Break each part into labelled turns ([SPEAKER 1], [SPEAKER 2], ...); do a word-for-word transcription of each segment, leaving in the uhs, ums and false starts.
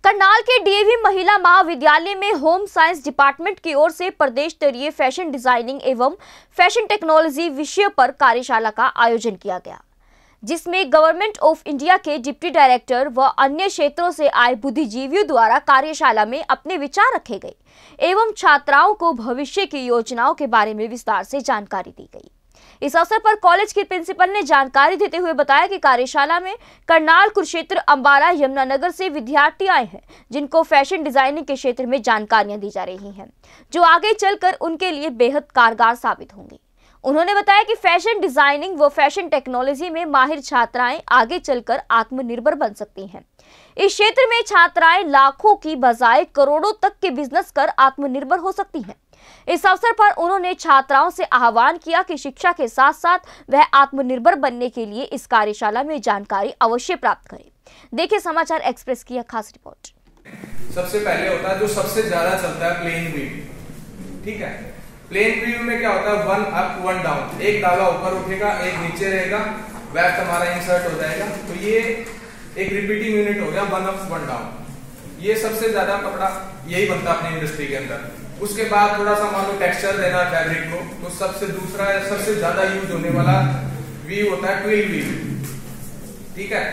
[SPEAKER 1] करनाल के डीएवी महिला महाविद्यालय में होम साइंस डिपार्टमेंट की ओर से प्रदेश स्तरीय फैशन डिजाइनिंग एवं फैशन टेक्नोलॉजी विषय पर कार्यशाला का आयोजन किया गया, जिसमें गवर्नमेंट ऑफ इंडिया के डिप्टी डायरेक्टर व अन्य क्षेत्रों से आए बुद्धिजीवियों द्वारा कार्यशाला में अपने विचार रखे गए एवं छात्राओं को भविष्य की योजनाओं के बारे में विस्तार से जानकारी दी गई। इस अवसर पर कॉलेज के प्रिंसिपल ने जानकारी देते हुए बताया कि कार्यशाला में करनाल, कुरुक्षेत्र, अंबाला, यमुनानगर से विद्यार्थी आए हैं, जिनको फैशन डिजाइनिंग के क्षेत्र में जानकारियां दी जा रही हैं, जो आगे चलकर उनके लिए बेहद कारगर साबित होंगी। उन्होंने बताया कि फैशन डिजाइनिंग व फैशन टेक्नोलॉजी में माहिर छात्राएं आगे चलकर आत्मनिर्भर बन सकती हैं। इस क्षेत्र में छात्राएं लाखों की बजाय करोड़ों तक के बिजनेस कर आत्मनिर्भर हो सकती हैं। इस अवसर पर उन्होंने छात्राओं से आह्वान किया कि शिक्षा के साथ साथ वह आत्मनिर्भर बनने के लिए इस कार्यशाला में जानकारी अवश्य प्राप्त करें। देखिए समाचार एक्सप्रेस की खास रिपोर्ट।
[SPEAKER 2] सबसे पहले होता है जो सबसे ज्यादा चलता है प्लेन वीव। ठीक है, प्लेन वीव में क्या होता है, वन अप वन डाउन, एक धागा ऊपर उठेगा एक नीचे रहेगा, वेब हमारा इंसर्ट हो जाएगा। तो ये एक रिपीटिंग यूनिट हो गया, वन अप वन डाउन। ये सबसे ज्यादा कपड़ा यही बनता है अपनी इंडस्ट्री के अंदर। उसके बाद थोड़ा सा मान लो टेक्सचर देना फैब्रिक को, तो सबसे दूसरा सबसे ज्यादा यूज होने वाला वीव होता है ट्विल वीव। ठीक है,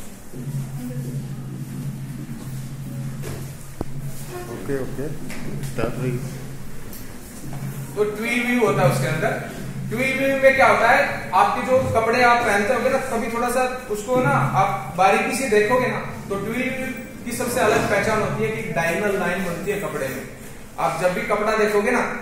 [SPEAKER 3] ओके ओके स्टार्ट रही।
[SPEAKER 2] तो ट्विल वीव होता है उसके अंदर। ट्विल वीव में क्या होता है, आपके जो कपड़े आप पहनते होगे ना, कभी थोड़ा सा उसको ना आप बारीकी से देखोगे ना, तो ट्विल वीव की सबसे अलग पहचान होती है कि डायगोनल लाइन बनती है कपड़े में। आप जब भी कपड़ा देखोगे ना,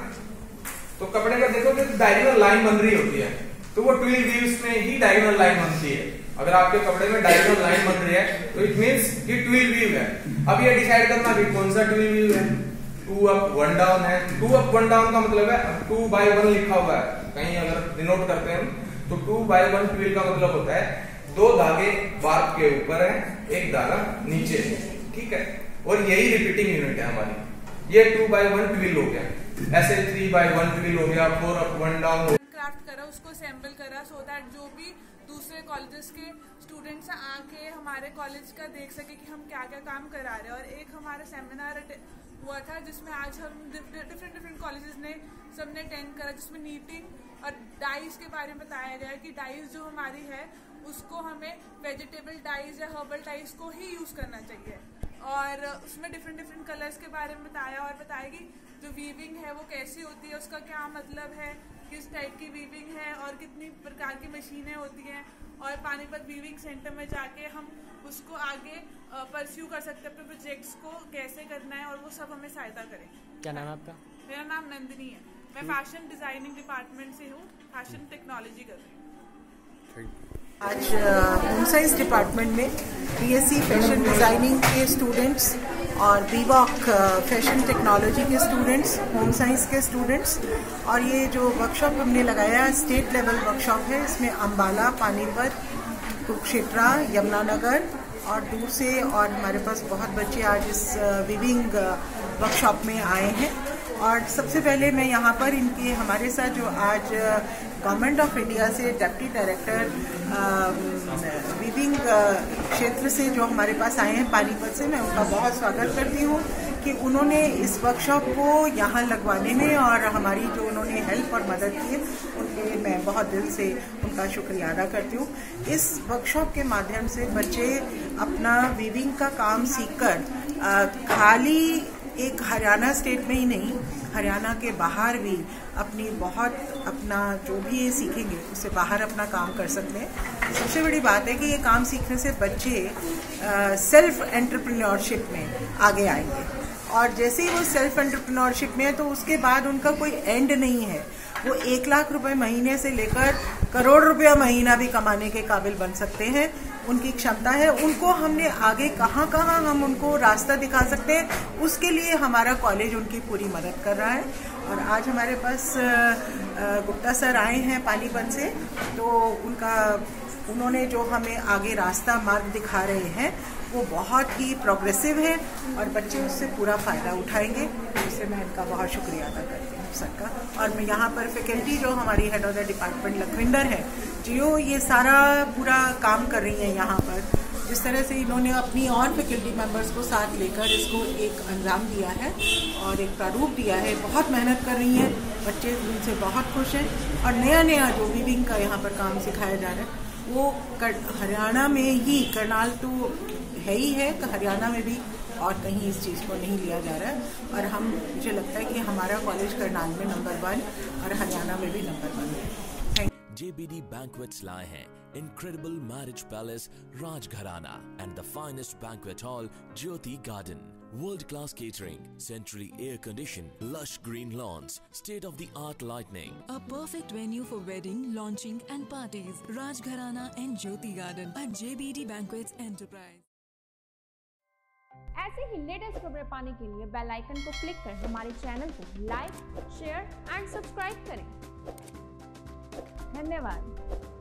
[SPEAKER 2] तो कपड़े का देखोगे तो डायगोनल लाइन बन रही होती है, तो वो ट्विल वीव्स में ही डायगोनल लाइन बनती है। अगर आपके कपड़े में डायगोनल लाइन बन रही है तो इट मींस कि ट्विल वीव है। अब ये डिसाइड करना कि कौन सा ट्विल वीव है। टू अप वन डाउन है। टू अप वन डाउन का मतलब है टू बाय वन लिखा हुआ है, कहीं अगर डिनोट करते हैं तो टू बाय वन ट्विल का मतलब होता है दो धागे बार्ब के ऊपर है, एक धागा नीचे है। ठीक है, और यही रिपीटिंग यूनिट है हमारी। ये टू बाय वन ट्विल हो गया, ऐसे थ्री बाय वन ट्विल हो गया, four up one down.
[SPEAKER 4] Craft करा, उसको असेंबल करा सो दैट जो भी दूसरे कॉलेजेस के स्टूडेंट्स आके हमारे कॉलेज का देख सके कि हम क्या क्या काम करा रहे हैं। और एक हमारा सेमिनार हुआ था जिसमें आज हम डिफरेंट डिफरेंट कॉलेजेस ने सबने अटेंड करा, जिसमें नीटिंग और डाइज के बारे में बताया गया कि डाइज जो हमारी है उसको हमें वेजिटेबल डाइज या हर्बल डाइज को ही यूज करना चाहिए। और उसमें डिफरेंट डिफरेंट कलर्स के बारे में बताया और बताया कि जो वीविंग है वो कैसी होती है, उसका क्या मतलब है, किस टाइप की वीविंग है और कितनी प्रकार की मशीनें होती हैं, और पानीपत वीविंग सेंटर में जाके हम उसको आगे परस्यू कर सकते हैं, अपने प्रोजेक्ट्स को कैसे करना है, और वो सब हमें सहायता करें।
[SPEAKER 5] क्या नाम है आपका?
[SPEAKER 4] मेरा नाम नंदिनी है, मैं फैशन डिजाइनिंग डिपार्टमेंट से हूँ, फैशन टेक्नोलॉजी कर रही हूँ।
[SPEAKER 6] आज होम साइंस डिपार्टमेंट में बीएससी फैशन डिज़ाइनिंग के स्टूडेंट्स और बीवॉक फैशन टेक्नोलॉजी के स्टूडेंट्स, होम साइंस के स्टूडेंट्स, और ये जो वर्कशॉप हमने लगाया स्टेट लेवल वर्कशॉप है। इसमें अंबाला, पानीपत, कुरुक्षेत्र, यमुनानगर और दूर से और हमारे पास बहुत बच्चे आज इस वीविंग वर्कशॉप में आए हैं। और सबसे पहले मैं यहाँ पर इनके हमारे साथ जो आज गवर्नमेंट ऑफ इंडिया से डिप्टी डायरेक्टर वीविंग क्षेत्र से जो हमारे पास आए हैं पानीपत से, मैं उनका बहुत स्वागत करती हूँ कि उन्होंने इस वर्कशॉप को यहाँ लगवाने में और हमारी जो उन्होंने हेल्प और मदद की है उनके मैं बहुत दिल से उनका शुक्रिया अदा करती हूँ। इस वर्कशॉप के माध्यम से बच्चे अपना वीविंग का काम सीखकर खाली एक हरियाणा स्टेट में ही नहीं, हरियाणा के बाहर भी अपनी बहुत अपना जो भी ये सीखेंगे उससे बाहर अपना काम कर सकते हैं। सबसे बड़ी बात है कि ये काम सीखने से बच्चे आ, सेल्फ एंटरप्रेन्योरशिप में आगे आएंगे, और जैसे ही वो सेल्फ एंटरप्रेन्योरशिप में है तो उसके बाद उनका कोई एंड नहीं है। वो एक लाख रुपए महीने से लेकर करोड़ रुपया महीना भी कमाने के काबिल बन सकते हैं, उनकी क्षमता है। उनको हमने आगे कहाँ कहाँ हम उनको रास्ता दिखा सकते हैं, उसके लिए हमारा कॉलेज उनकी पूरी मदद कर रहा है। और आज हमारे पास गुप्ता सर आए हैं पानीपत से, तो उनका उन्होंने जो हमें आगे रास्ता मार्ग दिखा रहे हैं वो बहुत ही प्रोग्रेसिव है और बच्चे उससे पूरा फ़ायदा उठाएंगे। उससे मैं इनका बहुत शुक्रिया अदा करती हूँ सबका। और मैं यहाँ पर फैकल्टी जो हमारी head of the department Lakhwinder है, जो ये सारा पूरा काम कर रही हैं यहाँ पर, जिस तरह से इन्होंने अपनी और फैकल्टी मेंबर्स को साथ लेकर इसको एक अंजाम दिया है और एक प्रारूप दिया है, बहुत मेहनत कर रही हैं बच्चे, उनसे बहुत खुश हैं। और नया नया जो वीविंग का यहाँ पर काम सिखाया जा रहा है वो हरियाणा में ही, करनाल तो है ही है, हरियाणा में भी और कहीं इस चीज़ को नहीं लिया जा रहा है। और हम, मुझे लगता है कि हमारा कॉलेज करनाल में नंबर वन और हरियाणा में भी नंबर वन है।
[SPEAKER 5] J B D Banquets लाए हैं incredible marriage palace Rajgharana and the finest banquet hall Jyoti Garden. World-class catering, centrally air-conditioned, lush green lawns, state-of-the-art lighting.
[SPEAKER 7] A perfect venue for wedding, launching and parties. Rajgharana and Jyoti Garden at J B D Banquets Enterprise.
[SPEAKER 8] ऐसे ही latest खबरें पाने के लिए bell icon को click कर हमारे channel को like, share and subscribe करें। धन्यवाद।